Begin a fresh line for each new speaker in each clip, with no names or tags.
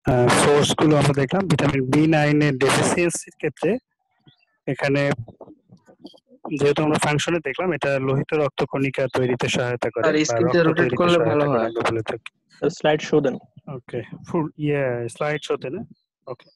Source গুলো আমরা দেখলাম। ভিটামিন B9 এর ডেফিসিয়েন্সির ক্ষেত্রে এখানে যেহেতু আমরা ফাংশনে দেখলাম এটা লোহিত রক্তকণিকা তৈরিতে সহায়তা করে
আর
বা
স্ক্রিনটা
রক্ত
রোটেট
তৈরিতে
করলে ভালো
সহায়তা করে
হয়।
আমরা বলে থাকি।
স্লাইড শো দেন।
ওকে, ফুল স্লাইড শোতে না? ওকে।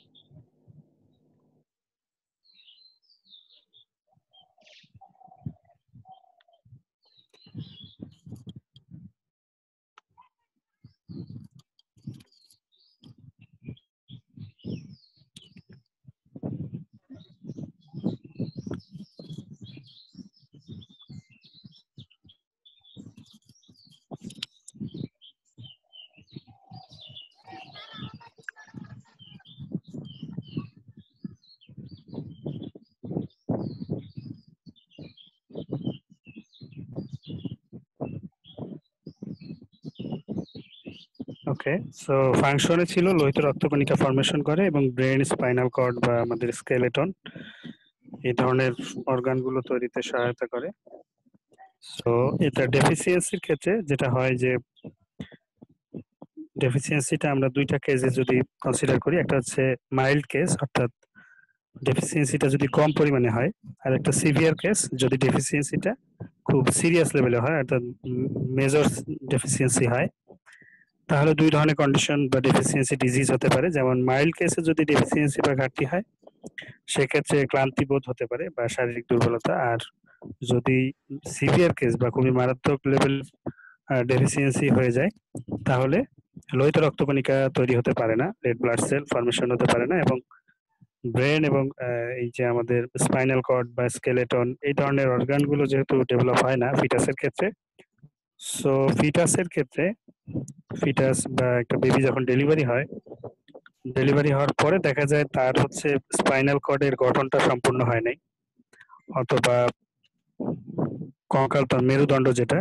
ওকে, সো ফাংশনে ছিল লোহিত রক্তকণিকা ফর্মেশন করে এবং ব্রেন, স্পাইনাল কর্ড বা আমাদের স্কেলেটন এই ধরনের অর্গানগুলো তৈরিতে সহায়তা করে। সো এটা ডেফিসিয়েন্সির ক্ষেত্রে যেটা হয় যে ডেফিসিয়েন্সিটা আমরা দুইটা কেসে যদি কনসিডার করি, একটা হচ্ছে মাইল্ড কেস অর্থাৎ ডেফিসিয়েন্সিটা যদি কম পরিমাণে হয়, আর একটা সিভিয়ার কেস যদি ডেফিসিয়েন্সিটা খুব সিরিয়াস লেভেলে হয় অর্থাৎ মেজর ডেফিসিয়েন্সি হয়। তাহলে দুই ধরনের কন্ডিশন বা ডেফিসিয়েন্সি ডিজিজ হতে পারে। যেমন মাইল্ড কেসে যদি ডেফিসিয়েন্সি বা ঘাটতি হয় সেক্ষেত্রে ক্লান্তি বোধ হতে পারে বা শারীরিক দুর্বলতা। আর যদি সিভিয়ার কেস বা খুবই মারাত্মক লেভেল ডেফিসিয়েন্সি হয়ে যায় তাহলে লোহিত রক্তকণিকা তৈরি হতে পারে না, রেড ব্লাড সেল ফর্মেশন হতে পারে না এবং ব্রেন এবং এই যে আমাদের স্পাইনাল কর্ড বা স্কেলেটন এই ধরনের অর্গানগুলো যেহেতু ডেভেলপ হয় না ফিটাসের ক্ষেত্রে, সো ফিটাসের ক্ষেত্রে ফিটাস বা একটা বেবি যখন ডেলিভারি হয়, ডেলিভারি হওয়ার পরে দেখা যায় তার হচ্ছে স্পাইনাল কর্ডের গঠনটা সম্পূর্ণ হয় নাই, অথবা কঙ্কাল মেরুদণ্ড যেটা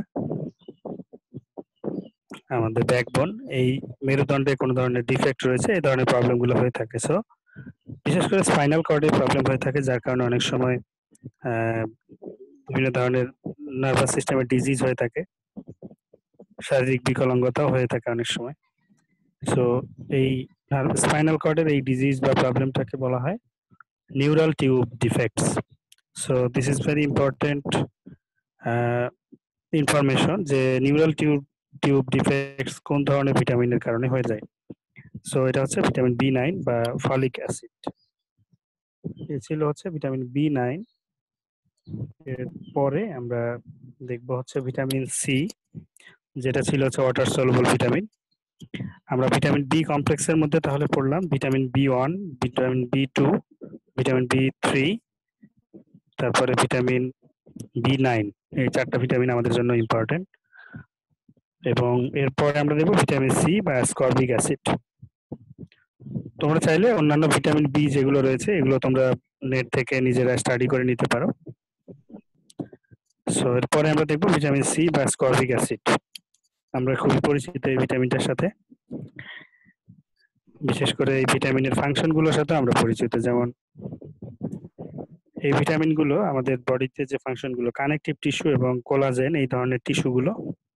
আমাদের ব্যাকবোন, এই মেরুদণ্ডে কোনো ধরনের ডিফেক্ট রয়েছে, এই ধরনের প্রবলেমগুলো হয়ে থাকে। সো বিশেষ করে স্পাইনাল কর্ডে প্রবলেম হয়ে থাকে যার কারণে অনেক সময় বিভিন্ন ধরনের নার্ভাস সিস্টেমের ডিজিজ হয়ে থাকে, শারীরিক বিকলাঙ্গতাও হয়ে থাকে অনেক সময়। সো এই স্পাইনাল কর্ডের এই ডিজিজ বা প্রবলেমটাকে বলা হয় neural tube defects. So this is very important information যে নিউরাল টিউব ডিফেক্টস কোন ধরনের ভিটামিনের কারণে হয়ে যায়। সো এটা হচ্ছে ভিটামিন B9 বা ফলিক অ্যাসিড। এ ছিল হচ্ছে ভিটামিন B9। এর পরে আমরা দেখব হচ্ছে ভিটামিন সি, যেটা ছিল হচ্ছে ওয়াটার সলুবল ভিটামিন। আমরা ভিটামিন বি কমপ্লেক্সের মধ্যে তাহলে পড়লাম vitamin B1, vitamin B2, vitamin B3, তারপরে ভিটামিন B9। এই চারটা ভিটামিন আমাদের জন্য ইম্পর্টেন্ট। এবং এরপরে আমরা দেখব ভিটামিন সি বা অ্যাসকর্বিক অ্যাসিড। তোমরা চাইলে অন্যান্য ভিটামিন বি যেগুলো রয়েছে এগুলো তোমরা নেট থেকে নিজেরা স্টাডি করে নিতে পারো। সো এরপরে আমরা দেখব ভিটামিন সি বা অ্যাসকর্বিক অ্যাসিড। আমরা খুবই পরিচিত এই ভিটামিনটার সাথে, বিশেষ করে এই ভিটামিনের ফাংশনগুলোর সাথে আমরা পরিচিত। যেমন এই ভিটামিনগুলো আমাদের বডিতে যে ফাংশনগুলো, কানেকটিভ টিস্যু এবং কোলাজেন এই ধরনের টিস্যুগুলো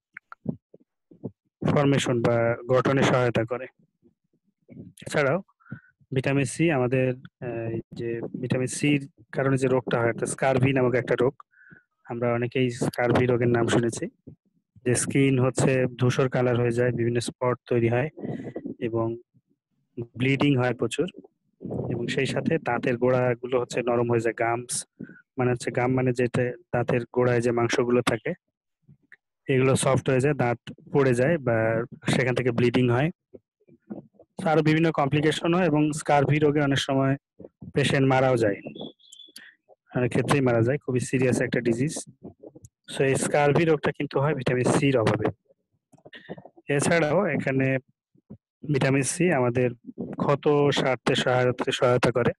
ফর্মেশন বা গঠনে সহায়তা করে। এছাড়াও ভিটামিন সি আমাদের যে ভিটামিন সির কারণে যে রোগটা হয় অর্থাৎ স্কারভি নামক একটা রোগ, আমরা অনেকেই স্কারভি রোগের নাম শুনেছি, যে স্কিন হচ্ছে ধূসর কালার হয়ে যায়, বিভিন্ন স্পট তৈরি হয় এবং ব্লিডিং হয় প্রচুর, এবং সেই সাথে দাঁতের গোড়াগুলো হচ্ছে নরম হয়ে যায়। গামস মানে হচ্ছে গাম মানে যেটা দাঁতের গোড়ায় যে মাংসগুলো থাকে এগুলো সফট হয়ে যায়, দাঁত পড়ে যায় বা সেখান থেকে ব্লিডিং হয়। আরো বিভিন্ন কমপ্লিকেশন হয় এবং স্কারভি রোগে অনেক সময় পেশেন্ট মারাও যায়, অনেক ক্ষেত্রেই মারা যায়, খুবই সিরিয়াস একটা ডিজিজ। সো এই স্কারভি রোগটা কিন্তু হয় ভিটামিন সির অভাবে। এছাড়াও এখানে ভিটামিন সি আমাদের ক্ষত সারতে সহায়তা করে।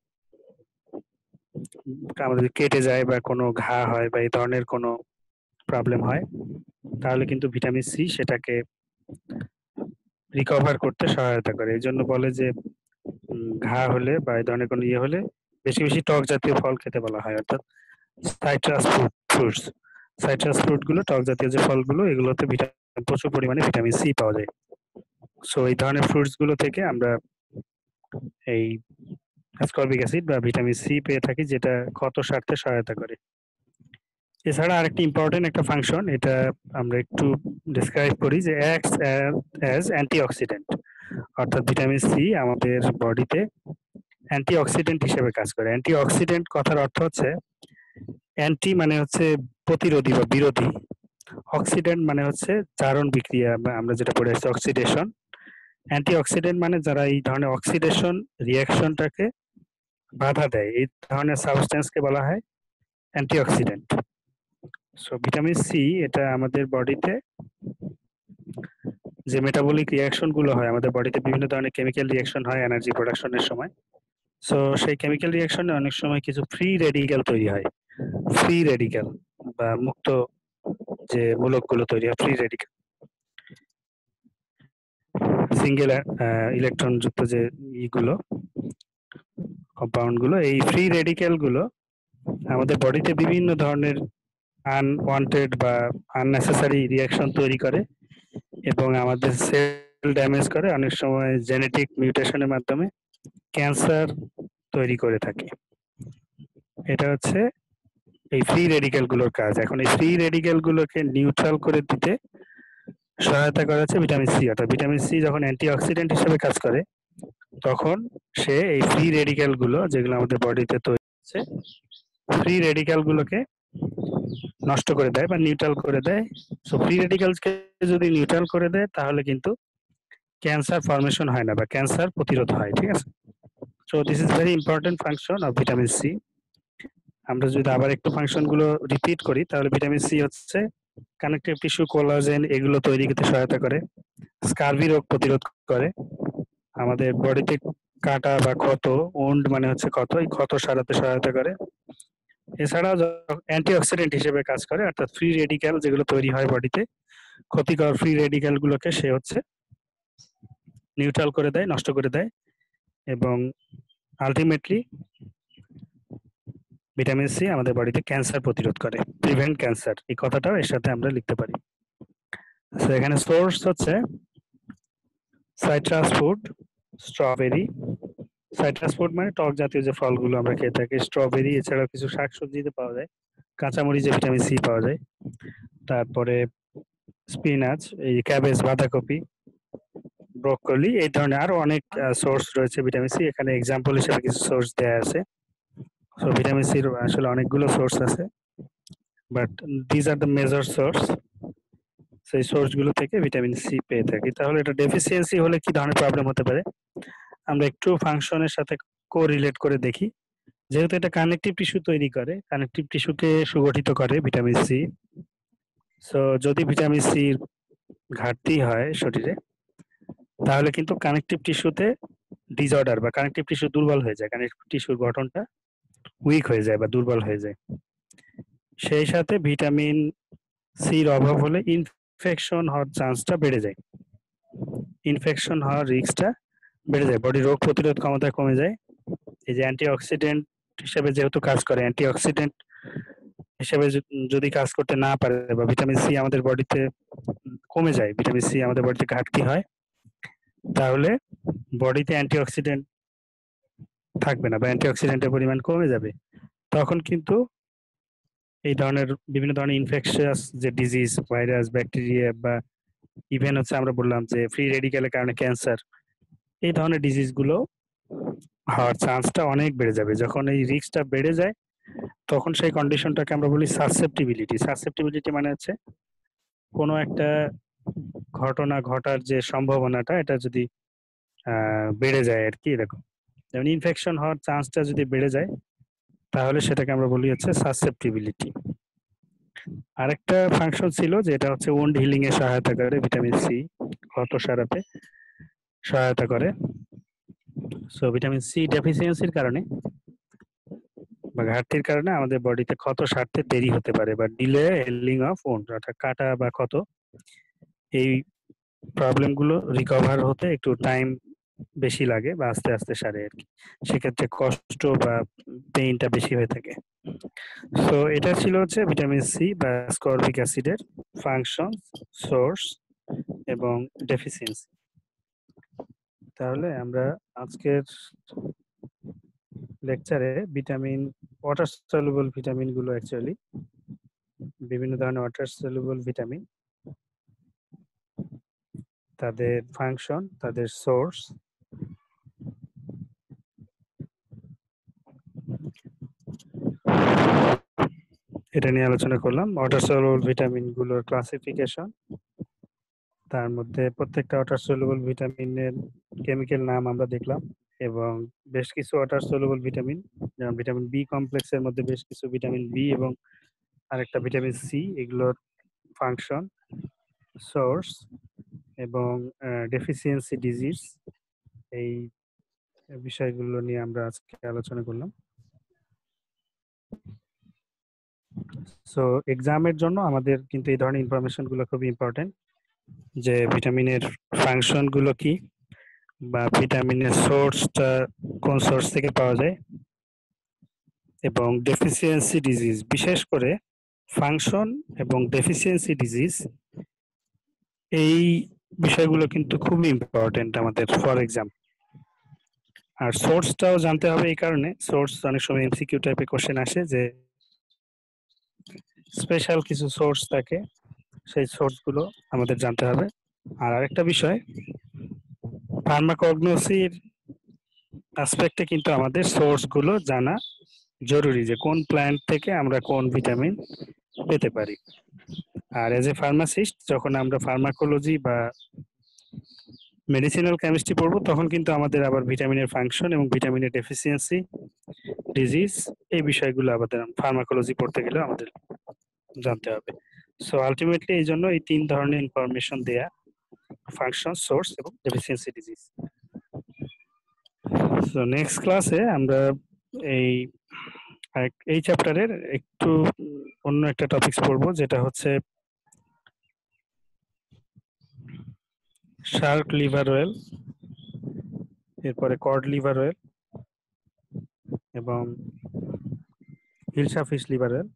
আমাদের কেটে যায় বা কোনো ঘা হয় বা এই ধরনের কোনো প্রবলেম হয় তাহলে কিন্তু ভিটামিন সি সেটাকে রিকভার করতে সহায়তা করে। এই জন্য বলে যে ঘা হলে বা এই ধরনের কোনো ইয়ে হলে বেশি বেশি টক জাতীয় ফল খেতে বলা হয়, অর্থাৎ সাইট্রাস ফ্রুটস। সাইট্রাস ফ্রুট গুলো, টক জাতীয় যে ফলগুলো, এগুলোতে প্রচুর পরিমাণে ভিটামিন সি পাওয়া যায়। সো এই ধরনের ফ্রুটস গুলো থেকে আমরা এই অ্যাসকর্বিক অ্যাসিড বা ভিটামিন সি পেয়ে থাকি, যেটা ক্ষত সারতে সহায়তা করে। এছাড়া আরেকটি ইম্পর্টেন্ট একটা ফাংশন, এটা আমরা একটু ডিসক্রাইব করি, যে অ্যাক্টস অ্যাজ অ্যান্টিঅক্সিডেন্ট। অর্থাৎ ভিটামিন সি আমাদের বডিতে অ্যান্টিঅক্সিডেন্ট হিসেবে কাজ করে। অ্যান্টিঅক্সিডেন্ট কথার অর্থ হচ্ছে, অ্যান্টি মানে হচ্ছে প্রতিরোধী বা বিরোধী, অক্সিডেন্ট মানে হচ্ছে জারণ বিক্রিয়া বা আমরা যেটা পড়ে আসছি অক্সিডেশন। অ্যান্টিঅক্সিডেন্ট মানে যারা এই ধরনের অক্সিডেশন রিঅ্যাকশনটাকে বাধা দেয়, এই ধরনের সাবস্টেন্সকে বলা হয় অ্যান্টিঅক্সিডেন্ট। সো ভিটামিন সি এটা আমাদের বডিতে যে মেটাবলিক রিঅ্যাকশন গুলো হয়, আমাদের বডিতে বিভিন্ন ধরনের কেমিক্যাল রিঅ্যাকশন হয় এনার্জি প্রোডাকশনের সময়। সো সেই কেমিক্যাল রিঅ্যাকশনে অনেক সময় কিছু ফ্রি রেডিক্যাল তৈরি হয়। ফ্রি রেডিক্যাল বা মুক্ত যে মূলকগুলো তৈরি হয়, ফ্রি রেডিক্যাল, সিঙ্গেল ইলেকট্রন যুক্ত যে ইগুলো, কম্পাউন্ড গুলো, এই ফ্রি রেডিক্যাল গুলো আমাদের বডিতে বিভিন্ন ধরনের আনওয়ান্টেড বা আননেসেসারি রিঅ্যাকশন তৈরি করে এবং আমাদের সেল ড্যামেজ করে, অনেক সময় জেনেটিক মিউটেশনের মাধ্যমে ক্যান্সার তৈরি করে থাকে। এটা হচ্ছে এই ফ্রি রেডিক্যাল গুলোর কাজ। এখন এই ফ্রি রেডিক্যাল গুলোকে নিউট্রাল করে দিতে সহায়তা করা হচ্ছে ভিটামিন সি। অর্থাৎ ভিটামিন সি যখন অ্যান্টিঅক্সিডেন্ট হিসেবে কাজ করে, তখন সে এই ফ্রি রেডিক্যাল গুলো যেগুলো আমাদের বডিতে তৈরি হচ্ছে, ফ্রি রেডিক্যাল গুলোকে নষ্ট করে দেয় বা নিউট্রাল করে দেয়। সো ফ্রি রেডিক্যালসকে যদি নিউট্রাল করে দেয়, তাহলে কিন্তু ক্যান্সার ফর্মেশন হয় না বা ক্যান্সার প্রতিরোধ হয়। ঠিক আছে? So this is very important function of vitamin C. আমরা যদি আবার একটু ফাংশন গুলো রিপিট করি, তাহলে ভিটামিন সি হচ্ছে কানেকটিভ টিস্যু, কোলাজেন এগুলো তৈরি করতে সহায়তা করে, স্কারভি রোগ প্রতিরোধ করে, আমাদের বডিতে কাটা বা ক্ষত, ওন্ড মানে হচ্ছে ক্ষত, এই ক্ষত সারাতে সহায়তা করে। এছাড়াও অ্যান্টিঅক্সিডেন্ট হিসেবে কাজ করে, অর্থাৎ ফ্রি রেডিক্যাল যেগুলো তৈরি হয় বডিতে, ক্ষতিকর ফ্রি রেডিক্যাল গুলোকে সে হচ্ছে নিউট্রাল করে দেয়, নষ্ট করে দেয়, এবং আলটিমেটলি ভিটামিন সি আমাদের বডিতে ক্যান্সার প্রতিরোধ করে, প্রিভেন্ট ক্যান্সার, এই কথাটাও এর সাথে আমরা লিখতে পারি। তো এখানে সোর্স হচ্ছে citrus food, strawberry. Citrus food মানে টক জাতীয় যে ফলগুলো আমরা খেয়ে থাকি, স্ট্রবেরি, এছাড়াও কিছু শাকসবজিতে পাওয়া যায়, কাঁচামরিচে ভিটামিন সি পাওয়া যায়। তারপরে স্পিনাচ, এই ক্যাবেজ, বাঁধাকপি, ব্রোকলি, এই ধরনের আরো অনেক সোর্স রয়েছে ভিটামিন সি। এখানে এক্সাম্পল হিসেবে কিছু সোর্স দেয়া আছে। সো ভিটামিন সির আসলে অনেকগুলো সোর্স আছে, but these are the major source. সেই সোর্স গুলো থেকে ভিটামিন সি পেয়ে থাকি। তাহলে এটা ডেফিসিয়েন্সি হলে কি ধরনের প্রবলেম হতে পারে, আমরা একটু ফাংশনের সাথে কোরিলেট করে দেখি। যেহেতু এটা কানেকটিভ টিস্যু তৈরি করে, কানেকটিভ টিস্যুকে সুগঠিত করে ভিটামিন সি। সো যদি ভিটামিন সির ঘাটতি হয় শরীরে, তাহলে কিন্তু কানেকটিভ টিস্যুতে ডিসঅর্ডার বা কানেকটিভ টিস্যু দুর্বল হয়ে যায়, কানেকটিভ টিস্যুর গঠনটা উইক হয়ে যায় বা দুর্বল হয়ে যায়। সেই সাথে ভিটামিন সির অভাব হলে ইনফেকশন হওয়ার চান্সটা বেড়ে যায়, ইনফেকশন হওয়ার রিস্কটা বেড়ে যায়, বডি রোগ প্রতিরোধ ক্ষমতা কমে যায়। এই যে অ্যান্টিঅক্সিডেন্ট হিসেবে যেহেতু কাজ করে, অ্যান্টিঅক্সিডেন্ট হিসেবে যদি কাজ করতে না পারে বা ভিটামিন সি আমাদের বডিতে কমে যায়, ভিটামিন সি আমাদের বডিতে ঘাটতি হয়, তাহলে বডিতে অ্যান্টিঅক্সিডেন্ট থাকবে না বা অ্যান্টিঅক্সিডেন্টের পরিমাণ কমে যাবে। তখন কিন্তু এই ধরনের বিভিন্ন ধরনের ইনফেকশাস যে ডিজিজ, ভাইরাস, ব্যাকটেরিয়া বা ইভেন হচ্ছে আমরা বললাম যে ফ্রি রেডিক্যালের কারণে ক্যান্সার, এই ধরনের ডিজিজ গুলো হওয়ার চান্সটা অনেক বেড়ে যাবে। যখন এই রিস্কটা বেড়ে যায়, তখন সেই কন্ডিশনটাকে আমরা বলি সাসেপ্টিবিলিটি। সাসেপ্টিবিলিটি মানে হচ্ছে কোনো একটা ঘটনা ঘটার যে সম্ভাবনাটা, এটা যদি বেড়ে যায় আর কি, এরকম। যেমন ইনফেকশন হওয়ার চান্সটা যদি বেড়ে যায়, তাহলে সেটাকে আমরা বলি হচ্ছে সাসেপ্টিবিলিটি। আরেকটা ফাংশন ছিল যেটা হচ্ছে ওন্ড হিলিং এ সহায়তা করে ভিটামিন সি, ক্ষত সারাতে সহায়তা করে। সো ভিটামিন সি ডেফিসিয়েন্সির কারণে বা ঘাটতির কারণে আমাদের বডিতে ক্ষত সারতে দেরি হতে পারে বা ডিলে হিলিং অফ ওন্ড, অর্থাৎ কাটা বা ক্ষত, এই প্রবলেম গুলো রিকভার হতে একটু টাইম বেশি লাগে বা আস্তে আস্তে সারে আর কি। সেক্ষেত্রে কষ্ট বা পেইনটা বেশি হয়ে থাকে। সো এটা ছিল হচ্ছে ভিটামিন সি বা স্করবিক অ্যাসিডের ফাংশন, সোর্স এবং ডেফিসিয়েন্সি। তাহলে আমরা আজকের লেকচারে ভিটামিন ওয়াটার সলিউবল ভিটামিন গুলো অ্যাকচুয়ালি বিভিন্ন ধরনের ওয়াটার সলিউবল ভিটামিন, তাদের ফাংশন, তাদের সোর্স, এটা নিয়ে আলোচনা করলাম। ওয়াটার সলিউবল ভিটামিন গুলোর ক্লাসিফিকেশন, তার মধ্যে প্রত্যেকটা ওয়াটার সলিউবল ভিটামিনের কেমিক্যাল নাম আমরা দেখলাম, এবং বেশ কিছু ওয়াটার সলিউবল ভিটামিন যেমন ভিটামিন বি কমপ্লেক্সের মধ্যে বেশ কিছু ভিটামিন বি এবং আরেকটা ভিটামিন সি, এগুলোর ফাংশন, সোর্স এবং ডেফিসিয়েন্সি ডিজিজ, এই বিষয়গুলো নিয়ে আমরা আজকে আলোচনা করলাম। সো এক্সামের জন্য আমাদের কিন্তু এই ধরনের ইনফরমেশন গুলো খুবই ইম্পর্টেন্ট, যে ভিটামিনের ফাংশন গুলো কি, বা ভিটামিনের সোর্সটা কোন সোর্স থেকে পাওয়া যায়, এবং ডেফিসিয়েন্সি ডিজিজ, বিশেষ করে ফাংশন এবং ডেফিসিয়েন্সি ডিজিজ, এই বিষয়গুলো কিন্তু খুবই ইম্পর্টেন্ট আমাদের ফর এক্সাম। আর সোর্সটাও জানতে হবে, এই কারণে সোর্স অনেক সময় এমসিকিউ টাইপের কোশ্চেন আসে, যে স্পেশাল কিছু সোর্স থাকে, সেই সোর্সগুলো আমাদের জানতে হবে। আর আরেকটা বিষয়, ফার্মাকগনোসির অ্যাসপেক্টে কিন্তু আমাদের সোর্সগুলো জানা জরুরি, যে কোন প্ল্যান্ট থেকে আমরা কোন ভিটামিন পেতে পারি। আর এজ এ ফার্মাসিস্ট যখন আমরা ফার্মাকোলজি বা মেডিসিনাল কেমিস্ট্রি পড়বো, তখন কিন্তু আমাদের আবার ভিটামিনের ফাংশন এবং ভিটামিনের ডেফিসিয়েন্সি ডিজিজ, এই বিষয়গুলো আমাদের ফার্মাকোলজি পড়তে গেলে আমাদের জানতে হবে। সো আলটিমেটলি এই জন্য এই তিন ধরনের ইনফরমেশন দেয়া, ফাংশন, সোর্স এবং ডেফিসিয়েন্সি ডিজিজ। সো নেক্সট ক্লাসে আমরা এই এই চ্যাপ্টারের একটু অন্য একটা টপিকস পড়বো, যেটা হচ্ছে শার্ক লিভার অয়েল, এরপরে কড লিভার অয়েল এবং হিলসা ফিশ লিভার অয়েল।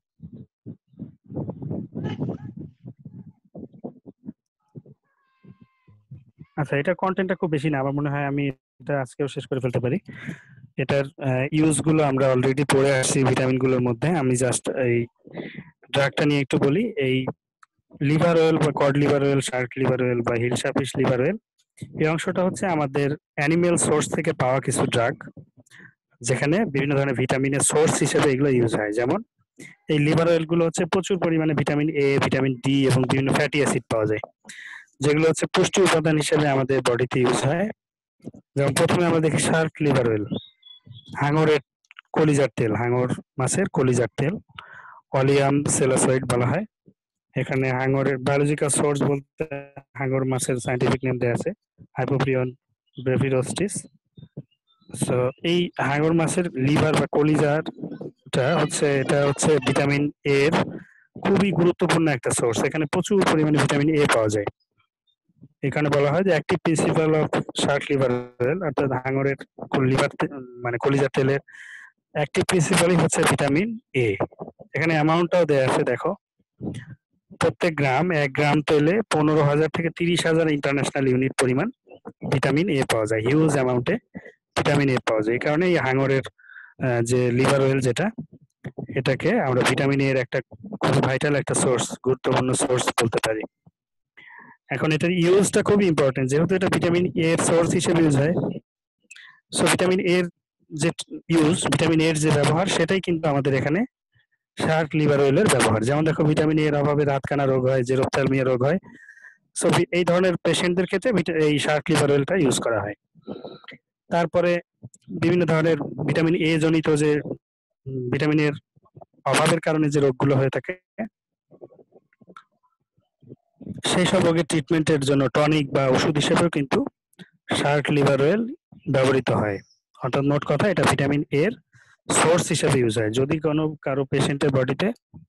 আচ্ছা, এটার কন্টেন্টটা খুব বেশি না, আমার মনে হয় আমি এটা আজকেও শেষ করে ফেলতে পারি। এটার ইউজ গুলো আমরা অলরেডি পড়ে আসছি ভিটামিন গুলোর মধ্যে। আমি জাস্ট এই ড্রাগটা নিয়ে একটু বলি। এই লিভার অয়েল বা cod liver oil, shark liver oil বা হিলসা ফিশ লিভার অয়েল, এই অংশটা হচ্ছে আমাদের অ্যানিমেল সোর্স থেকে পাওয়া কিছু ড্রাগ, যেখানে বিভিন্ন ধরনের ভিটামিনের সোর্স হিসেবে এগুলো ইউজ হয়। যেমন এই লিভার অয়েল গুলো হচ্ছে প্রচুর পরিমাণে ভিটামিন এ, ভিটামিন ডি এবং বিভিন্ন ফ্যাটি অ্যাসিড পাওয়া যায়, যেগুলো হচ্ছে পুষ্টি উপাদান হিসেবে আমাদের বডিতে ইউজ হয়। যেমন প্রথমে আমরা দেখি শার্ক লিভার অয়েল, হাঙরের কলিজার তেল, হাঙর মাছের কলিজার তেল, অলিয়াম সেলাসয়েড বলা হয়। এখানে হাঙরের বায়োলজিক্যাল সোর্স বলতে হাঙর মাছের সাইন্টিফিক নেম দেওয়া আছে হাইপোপ্রিয়ন ব্রেভিরোস্টিস। সো এই হাঙর মাছের লিভার বা কলিজারটা হচ্ছে, এটা হচ্ছে ভিটামিন এর খুবই গুরুত্বপূর্ণ একটা সোর্স। এখানে প্রচুর পরিমাণে ভিটামিন এ পাওয়া যায়। এখানে বলা হয় যে active principal of shark liver oil, অর্থাৎ হাঙরের লিভার মানে কলিজার তেলের অ্যাক্টিভ প্রিন্সিপালই হচ্ছে ভিটামিন এ। এখানে অ্যামাউন্টটাও দেওয়া আছে, দেখো প্রত্যেক গ্রাম 1 গ্রাম তেলে 15,000 থেকে 30,000 ইন্টারন্যাশনাল ইউনিট পরিমাণ ভিটামিন এ পাওয়া যায়, হিউজ অ্যামাউন্টে ভিটামিন এ পাওয়া যায়। এই কারণে এই হাঙরের যে লিভার অয়েল যেটা, এটাকে আমরা ভিটামিন এর একটা খুব ভাইটাল একটা সোর্স, গুরুত্বপূর্ণ সোর্স বলতে পারি। এখন এটার ইউজটা খুবই ইম্পর্টেন্ট, যেহেতু এটা ভিটামিন এ এর সোর্স হিসেবে ইউজ হয়। সো ভিটামিন এর যে ইউজ, ভিটামিন এর যে ব্যবহার, সেটাই কিন্তু আমাদের এখানে শার্ক লিভার অয়েলের ব্যবহার। যেমন দেখো ভিটামিন এর অভাবে রাতকানা রোগ হয়, জেরপ্থ্যালমিয়া রোগ হয়। সো এই ধরনের পেশেন্টদের ক্ষেত্রে এই শার্ক লিভার অয়েলটা ইউজ করা হয়। তারপরে বিভিন্ন ধরনের ভিটামিন এ জনিত যে ভিটামিনের অভাবের কারণে যে রোগগুলো হয়ে থাকে, সেই সব রোগের ট্রিটমেন্টের জন্য টনিক বা ওষুধ হিসেবেও কিন্তু শার্ক লিভার অয়েল ব্যবহৃত হয়। অর্থাৎ মোট কথা, এটা ভিটামিন এর সোর্স হিসেবে ইউজ হয়। যদি কোনো কারো পেশেন্টের বডিতে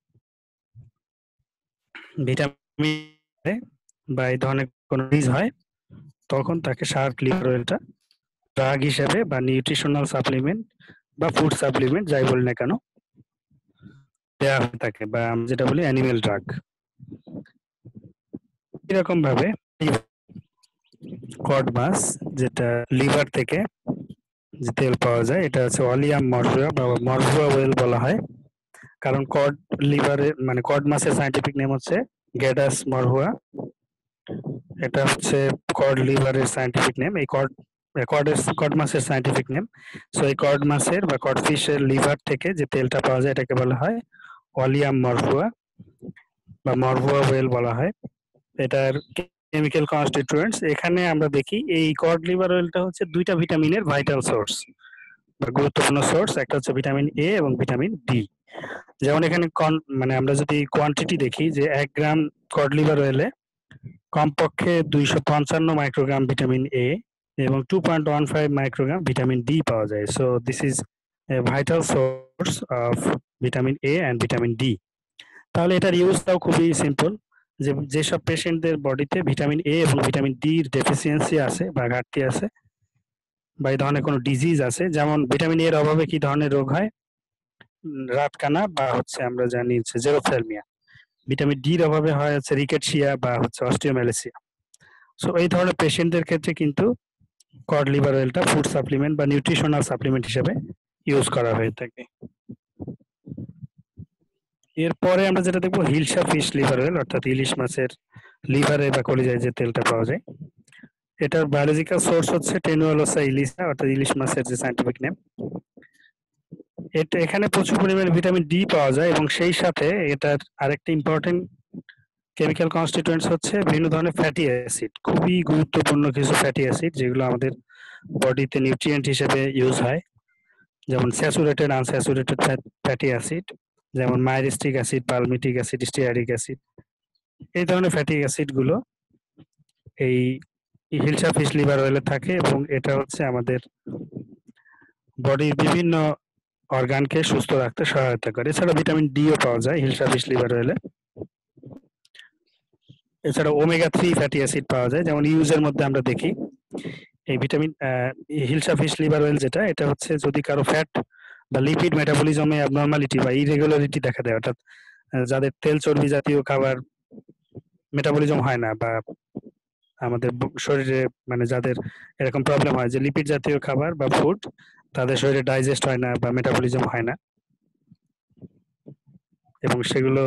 ভিটামিন বা এই ধরনের কোনো ডিজ হয়, তখন তাকে শার্ক লিভার অয়েলটা ড্রাগ হিসেবে বা নিউট্রিশনাল সাপ্লিমেন্ট বা ফুড সাপ্লিমেন্ট যাই বলি না কেন দেওয়া হয়ে থাকে, বা আমরা যেটা বলি অ্যানিমেল ড্রাগ। এরকম ভাবে কড মাছ, যেটা লিভার থেকে যে তেল পাওয়া যায়, এটা হচ্ছে অলিয়াম মরভুয়া বা মরভুয়া ওয়েল বলা হয়। কারণ কড লিভারে মানে কড মাছের সাইন্টিফিক নেম হচ্ছে গ্যাডাস মরহুয়া। এটা হচ্ছে কড লিভারের সাইন্টিফিক নেম। এই কড মাছের সাইন্টিফিক নেম। সো এই কড মাছের বা কড ফিশের লিভার থেকে যে তেলটা পাওয়া যায় এটাকে বলা হয় অলিয়াম মরভুয়া বা মরভুয়া ওয়েল বলা হয়। এটার কেমিক্যাল কনস্টিটিউয়েন্টস এখানে আমরা দেখি এই কড লিভার অয়েলটা হচ্ছে দুইটা ভিটামিনের ভাইটাল সোর্স বা গুরুত্বপূর্ণ সোর্স। একটা হচ্ছে ভিটামিন এ এবং ভিটামিন ডি। যেমন এখানে মানে আমরা যদি কোয়ান্টিটি দেখি যে 1 গ্রাম কড লিভার অয়েলে কমপক্ষে 255 মাইক্রোগ্রাম ভিটামিন এ এবং 2.15 মাইক্রোগ্রাম ভিটামিন ডি পাওয়া যায়। So this is a vital source of vitamin A and vitamin D. তাহলে এটার ইউজটাও খুবই সিম্পল, যে যেসব পেশেন্টদের বডিতে ভিটামিন এ এবং ভিটামিন ডি এর ডেফিসিয়েন্সি আছে বা ঘাটতি আছে বা এই ধরনের কোনো ডিজিজ আছে, যেমন ভিটামিন এর অভাবে কি ধরনের রোগ হয়, রাতকানা বা হচ্ছে আমরা জানি হচ্ছে জেরোথ্যালমিয়া। ভিটামিন ডি এর অভাবে হয় হচ্ছে রিকেটশিয়া বা হচ্ছে অস্টিওম্যালেসিয়া। সো এই ধরনের পেশেন্টদের ক্ষেত্রে কিন্তু কড লিভার অয়েলটা ফুড সাপ্লিমেন্ট বা নিউট্রিশনাল সাপ্লিমেন্ট হিসেবে ইউজ করা হয়ে থাকে। এরপরে আমরা যেটা দেখবো হিলসা ফিশ লিভার অয়েল, অর্থাৎ ইলিশ মাছের লিভারে বা কলিজায় যে তেলটা পাওয়া যায়। এটার বায়োলজিক্যাল সোর্স হচ্ছে টেনুয়ালোসা ইলিশা, অর্থাৎ ইলিশ মাছের যে সাইন্টিফিক নেম। এটা এখানে প্রচুর পরিমাণে ভিটামিন ডি পাওয়া যায় এবং সেই সাথে এটার আরেকটা ইম্পর্টেন্ট কেমিক্যাল কনস্টিটিউয়েন্টস হচ্ছে বিভিন্ন ধরনের ফ্যাটি অ্যাসিড, খুবই গুরুত্বপূর্ণ কিছু ফ্যাটি অ্যাসিড যেগুলো আমাদের বডিতে নিউট্রিয়েন্ট হিসেবে ইউজ হয়। যেমন স্যাচুরেটেড, আনস্যাচুরেটেড ফ্যাটি অ্যাসিড, যেমন myristic acid, palmitic acid, stearic acid. এই ধরনের ফ্যাটি অ্যাসিড গুলো এই হিলসা ফিশ লিভার অয়েলে থাকে এবং এটা হচ্ছে আমাদের বডির বিভিন্ন অর্গানকে সুস্থ রাখতে সহায়তা করে। এছাড়া ভিটামিন ডিও পাওয়া যায় হিলসা ফিশ লিভার অয়েলে। এছাড়া ওমেগা 3 ফ্যাটি অ্যাসিড পাওয়া যায়, যেমন ইউজের মধ্যে আমরা দেখি এই vitamin hilsa fish liver oil যেটা, এটা হচ্ছে যদি কারো ফ্যাট বা লিপিড মেটাবলিজমে অ্যাবনর্মালিটি বা ইরেগুলারিটি দেখা দেয়, অর্থাৎ যাদের তেল চর্বি জাতীয় খাবার মেটাবলিজম হয় না বা আমাদের শরীরে মানে যাদের এরকম প্রবলেম হয় যে লিপিড জাতীয় খাবার বা ফুড তাদের শরীরে ডাইজেস্ট হয় না বা মেটাবলিজম হয় না এবং সেগুলো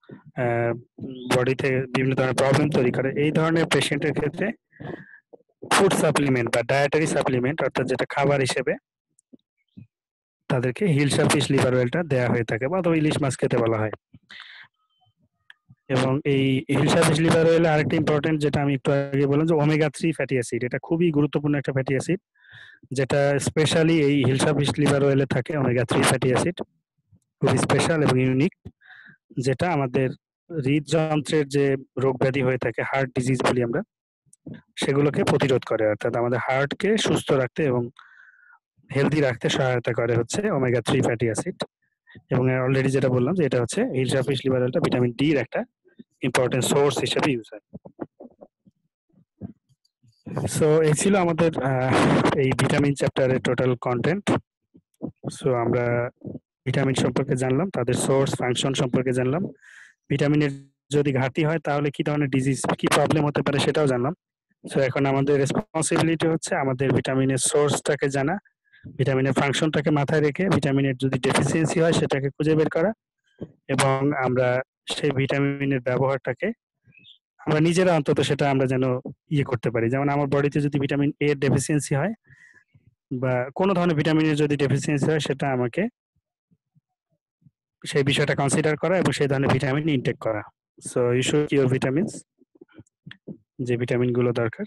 বডিতে বিভিন্ন ধরনের প্রবলেম তৈরি করে, এই ধরনের পেশেন্টের ক্ষেত্রে ফুড সাপ্লিমেন্ট বা ডায়েটারি সাপ্লিমেন্ট, অর্থাৎ যেটা খাবার হিসেবে তাদেরকে হিলসা ফিশ লিভার অয়েলটা দেওয়া হয়ে থাকে বা অথবা ইলিশ মাছ খেতে বলা হয়। এবং এই হিলসা ফিশ লিভার অয়েলে আরেকটা ইম্পর্টেন্ট যেটা আমি একটু আগে বললাম যে ওমেগা 3 ফ্যাটি অ্যাসিড, এটা খুবই গুরুত্বপূর্ণ একটা ফ্যাটি অ্যাসিড যেটা স্পেশালি এই হিলসা ফিশ লিভার অয়েলে থাকে। ওমেগা 3 ফ্যাটি অ্যাসিড খুবই স্পেশাল এবং ইউনিক, যেটা আমাদের হৃদযন্ত্রের যে রোগ ব্যাধি হয়ে থাকে, হার্ট ডিজিজ বলি আমরা, সেগুলোকে প্রতিরোধ করে, অর্থাৎ আমাদের হার্টকে সুস্থ রাখতে এবং হেলদি রাখতে সহায়তা করে হচ্ছে ওমেগা 3 ফ্যাটি অ্যাসিড। এবং অলরেডি যেটা বললাম যে এটা হচ্ছে হিলসা ফিশ লিভার অয়েলটা ভিটামিন ডি এর একটা ইম্পর্টেন্ট সোর্স হিসেবে ইউজ হয়। সো এই ছিল আমাদের এই ভিটামিন চ্যাপ্টারের টোটাল কন্টেন্ট। সো আমরা ভিটামিন সম্পর্কে জানলাম, তাদের সোর্স ফাংশন সম্পর্কে জানলাম, ভিটামিনের যদি ঘাটতি হয় তাহলে কি ধরনের ডিজিজ কি প্রবলেম হতে পারে সেটাও জানলাম। সো এখন আমাদের রেসপন্সিবিলিটি হচ্ছে আমাদের ভিটামিনের সোর্সটাকে জানা, ভিটামিনের ফাংশনটাকে মাথায় রেখে ভিটামিনের যদি ডেফিসিয়েন্সি হয় সেটাকে খুঁজে বের করা এবং আমরা সেই ভিটামিনের ব্যবহারটাকে আমরা নিজেরা অন্তত সেটা আমরা যেন করতে পারি। যেমন আমার বডিতে যদি ভিটামিন এ এর ডেফিসিয়েন্সি হয় বা কোনো ধরনের ভিটামিনের যদি ডেফিসিয়েন্সি হয় সেটা আমাকে সেই বিষয়টা কনসিডার করা এবং সেই ধরনের ভিটামিন ইনটেক করা। So you should your vitamins, যে ভিটামিন গুলো দরকার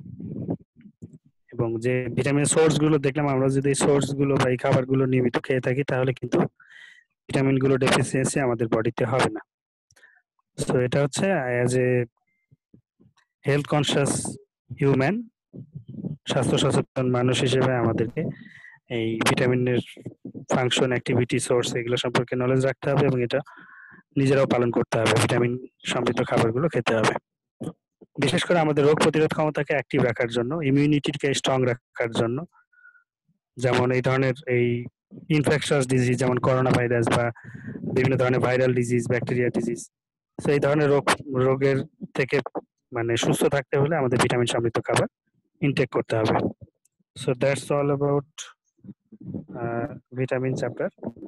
এবং যে ভিটামিন সোর্স গুলো দেখলাম, আমরা যদি সোর্স গুলো বা এই খাবারগুলো নিয়মিত খেয়ে থাকি তাহলে কিন্তু ভিটামিন গুলো ডেফিসিয়েন্সি আমাদের বডিতে হবে না। সো এটা হচ্ছে as a health conscious human, স্বাস্থ্য সচেতন মানুষ হিসেবে আমাদেরকে এই ভিটামিনের ফাংশন, অ্যাক্টিভিটি, সোর্স এগুলো সম্পর্কে নলেজ রাখতে হবে এবং এটা নিজেরাও পালন করতে হবে। ভিটামিন সমৃদ্ধ খাবারগুলো খেতে হবে, বিশেষ করে আমাদের রোগ প্রতিরোধ ক্ষমতাকে অ্যাক্টিভ রাখার জন্য, ইমিউনিটিকে স্ট্রং রাখার জন্য। যেমন এই ধরনের এই ইনফেকশাস ডিজিজ যেমন করোনা ভাইরাস বা বিভিন্ন ধরনের ভাইরাল ডিজিজ, ব্যাকটেরিয়া ডিজিজ, তো এই ধরনের রোগের থেকে মানে সুস্থ থাকতে হলে আমাদের ভিটামিন সমৃদ্ধ খাবার ইনটেক করতে হবে। So that's all about vitamin chapter.